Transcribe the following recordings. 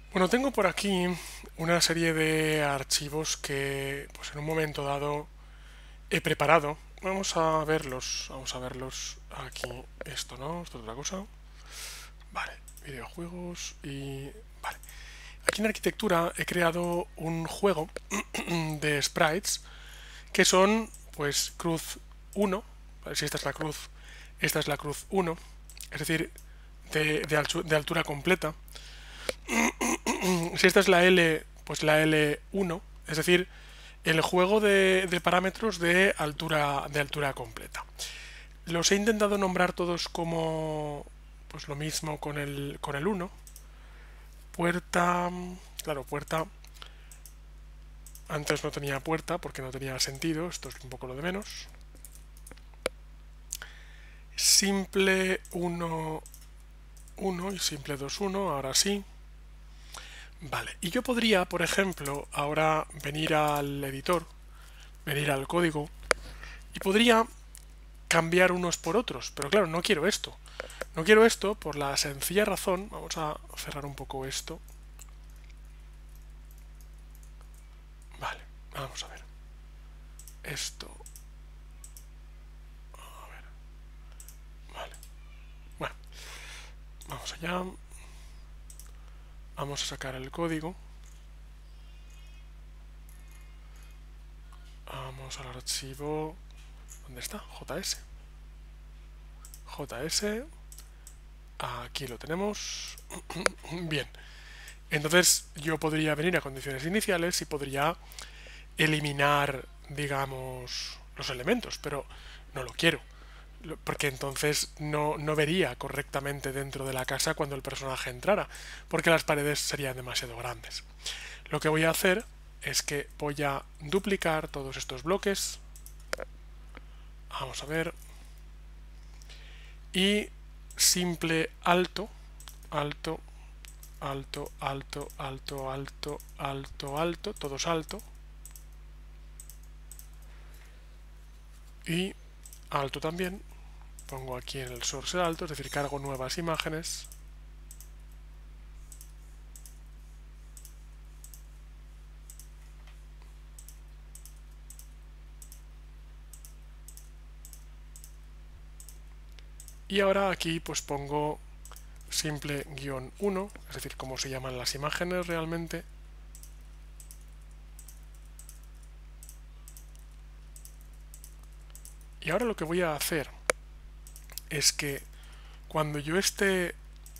Bueno, tengo por aquí una serie de archivos que pues en un momento dado he preparado. Vamos a verlos aquí. Esto, ¿no? Esto es otra cosa. Vale, videojuegos y... Vale. Aquí en arquitectura he creado un juego de sprites que son, pues, cruz uno. Vale, si esta es la cruz, esta es la cruz uno. Es decir, de altura completa. Si esta es la L, pues la L1, es decir, el juego de parámetros de altura completa. Los he intentado nombrar todos como pues lo mismo con el uno. Puerta, claro, puerta, antes no tenía puerta porque no tenía sentido, esto es un poco lo de menos. Simple uno uno y simple 2 1, ahora sí. Vale, y yo podría, por ejemplo, ahora venir al editor, venir al código, y podría cambiar unos por otros, pero claro, no quiero esto. No quiero esto por la sencilla razón, vamos a cerrar un poco esto. Vale, vamos a ver. Esto, vale. Bueno, vamos allá. Vamos a sacar el código. Vamos al archivo. ¿Dónde está? JS. JS. Aquí lo tenemos. Bien. Entonces yo podría venir a condiciones iniciales y podría eliminar, digamos, los elementos, pero no lo quiero, porque entonces no vería correctamente dentro de la casa cuando el personaje entrara, porque las paredes serían demasiado grandes. Lo que voy a hacer es que voy a duplicar todos estos bloques, vamos a ver, y simple alto, alto, alto, alto, alto, alto, alto, alto, todos alto, y alto también, pongo aquí en el source alto, es decir, cargo nuevas imágenes. Y ahora aquí pues pongo simple guión 1, es decir, cómo se llaman las imágenes realmente. Y ahora lo que voy a hacer es que cuando yo esté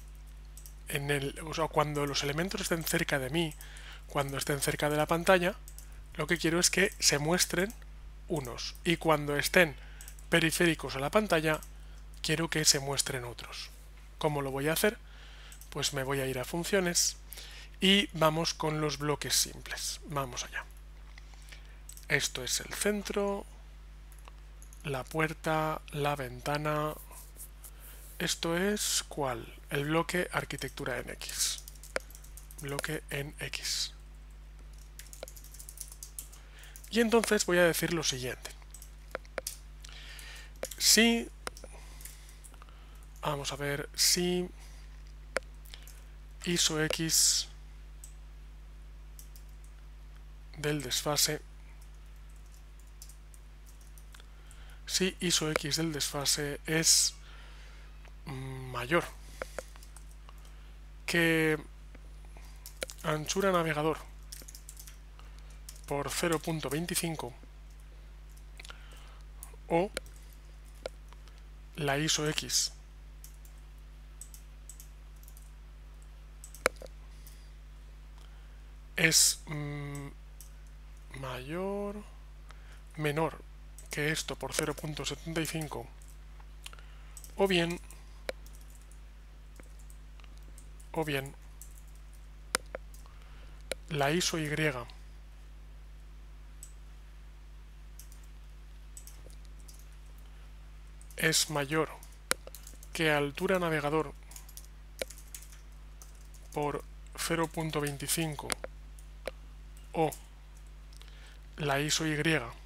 o sea, cuando los elementos estén cerca de mí, cuando estén cerca de la pantalla, lo que quiero es que se muestren unos. Y cuando estén periféricos a la pantalla, quiero que se muestren otros. ¿Cómo lo voy a hacer? Pues me voy a ir a funciones y vamos con los bloques simples. Vamos allá. Esto es el centro, la puerta, la ventana. Esto es ¿cuál? El bloque arquitectura en X. Bloque en X. Y entonces voy a decir lo siguiente. Si, vamos a ver, si ISO X del desfase, si ISO X del desfase es mayor que anchura navegador por 0.25 o la ISO X es menor que esto por 0.75 o bien la ISO Y es mayor que altura navegador por 0.25 o la ISO Y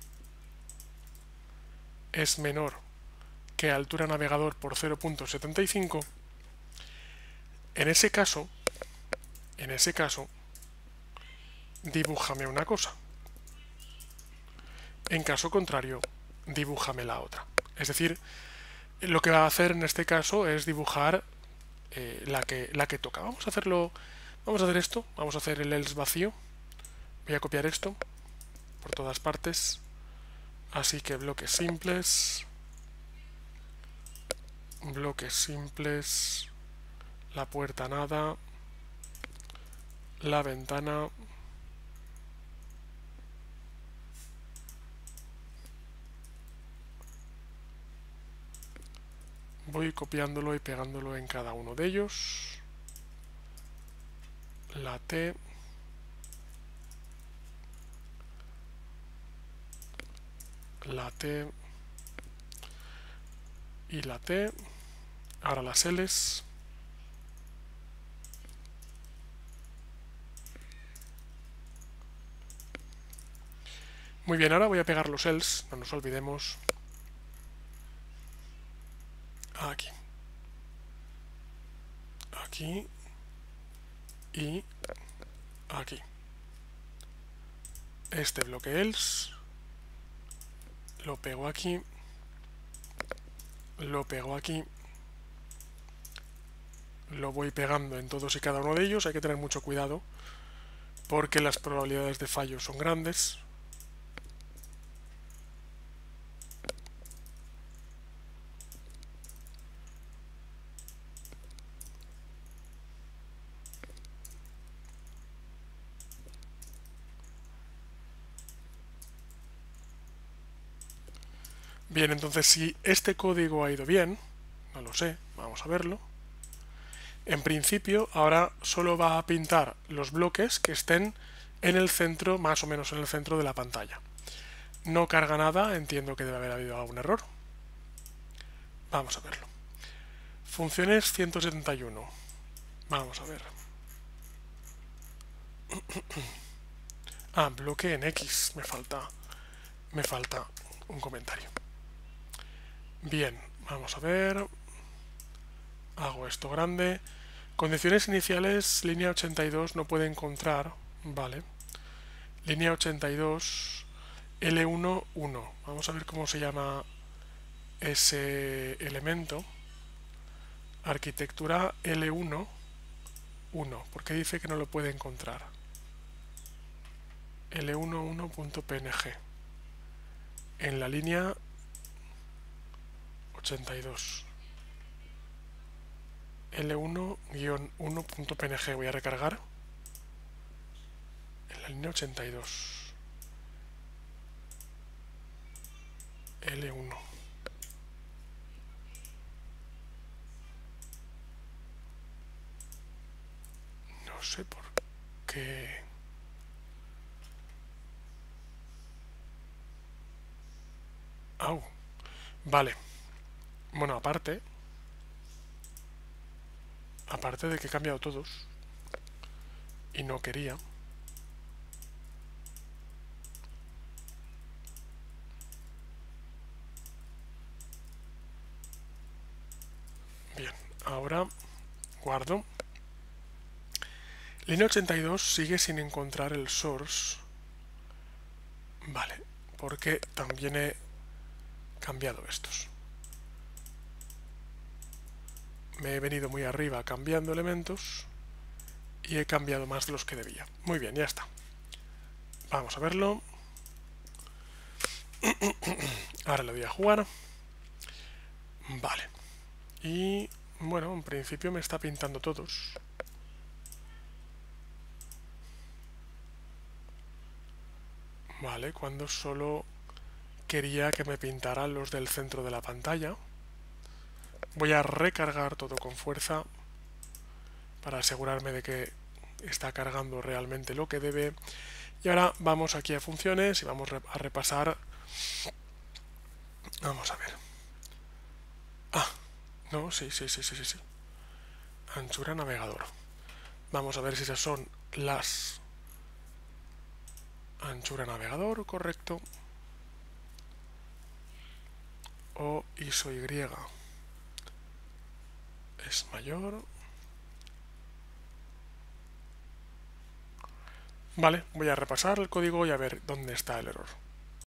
es menor que altura navegador por 0.75, en ese caso En ese caso, dibújame una cosa. En caso contrario, dibújame la otra. Es decir, lo que va a hacer en este caso es dibujar la que toca. Vamos a hacerlo, vamos a hacer esto, vamos a hacer el else vacío. Voy a copiar esto por todas partes. Así que bloques simples, la puerta nada, la ventana, voy copiándolo y pegándolo en cada uno de ellos, la T, la T y la T, ahora las L's, muy bien, ahora voy a pegar los L's, no nos olvidemos, aquí, aquí y aquí. Este bloque else lo pego aquí, lo pego aquí, lo voy pegando en todos y cada uno de ellos. Hay que tener mucho cuidado porque las probabilidades de fallo son grandes. Bien, entonces si este código ha ido bien, no lo sé, vamos a verlo. En principio, ahora solo va a pintar los bloques que estén en el centro, más o menos en el centro de la pantalla. No carga nada, entiendo que debe haber habido algún error. Vamos a verlo. Funciones 171. Vamos a ver. Ah, bloque en X. Me falta un comentario. Bien, vamos a ver. Hago esto grande. Condiciones iniciales, línea 82 no puede encontrar. Vale. Línea 82, L1, 1. Vamos a ver cómo se llama ese elemento. Arquitectura L1, 1. ¿Por qué dice que no lo puede encontrar? L11.png. En la línea 82. L1-1.png. Voy a recargar. En la línea 82. L1. No sé por qué. Au. Vale. Bueno, aparte de que he cambiado todos y no quería. Bien, ahora guardo. Línea 82 sigue sin encontrar el source. Vale, porque también he cambiado estos. Me he venido muy arriba cambiando elementos y he cambiado más de los que debía. Muy bien, ya está. Vamos a verlo. Ahora le voy a jugar. Vale. Y bueno, en principio me está pintando todos. Vale, cuando solo quería que me pintaran los del centro de la pantalla. Voy a recargar todo con fuerza para asegurarme de que está cargando realmente lo que debe. Y ahora vamos aquí a funciones y vamos a repasar. Vamos a ver. Ah, no, sí. Anchura navegador. Vamos a ver si esas son las anchura navegador, correcto. O ISO Y es mayor. Vale, voy a repasar el código y a ver dónde está el error.